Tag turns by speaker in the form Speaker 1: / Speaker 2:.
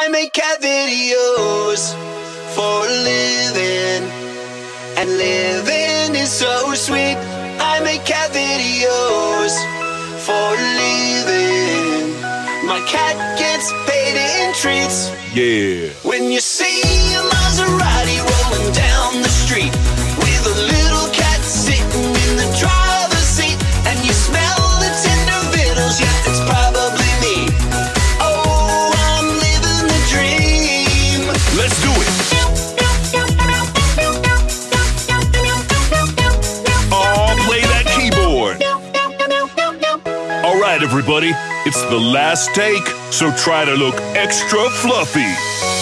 Speaker 1: I make cat videos for a living, and living is so sweet. I make cat videos for a living. My cat gets paid in treats.
Speaker 2: Yeah.
Speaker 1: When you see a Maserati rolling down the street with a little cat sitting in the driver's seat, and you smell the tender vittles, yeah, it's probably me. Oh, I'm living the dream.
Speaker 2: Let's do it. Oh, play that keyboard. All right, everybody. It's the last take, so try to look extra fluffy.